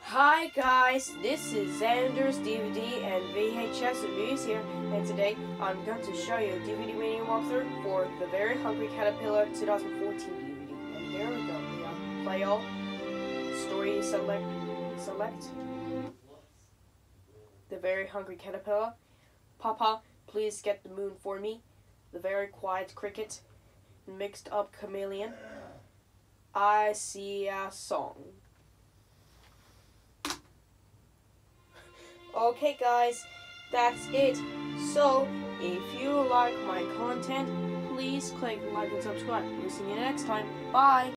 Hi guys, this is Xander's DVD and VHS reviews here, and today I'm going to show you a DVD mini walkthrough for The Very Hungry Caterpillar 2014 DVD. And here we go. We have play all, story select. The Very Hungry Caterpillar. Papa, please get the moon for me. The Very Quiet Cricket. Mixed Up Chameleon. I See a Song. Okay guys, that's it. So, if you like my content, please click like and subscribe. We'll see you next time. Bye!